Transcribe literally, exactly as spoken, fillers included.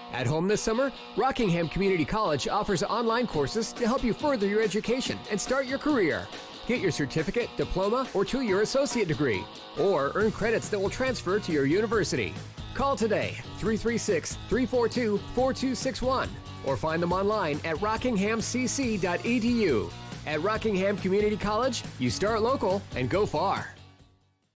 At home this summer, Rockingham Community College offers online courses to help you further your education and start your career. Get your certificate, diploma, or two-year associate degree, or earn credits that will transfer to your university. Call today, three three six, three four two, four two six one, or find them online at rockingham c c dot e d u. At Rockingham Community College, you start local and go far.